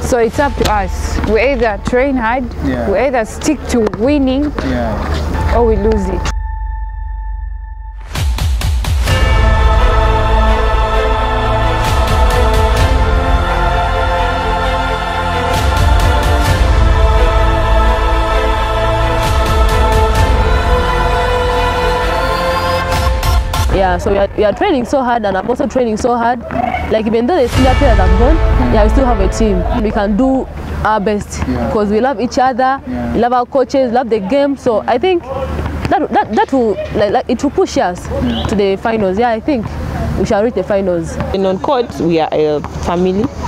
So it's up to us. We either train hard, we either stick to winning, or we lose it. Yeah, so we are training so hard, and I'm also training so hard. Like even though the senior players have gone, we still have a team. We can do our best because we love each other, we love our coaches, love the game. So I think that will it will push us to the finals. Yeah, I think we shall reach the finals. And on court, we are a family.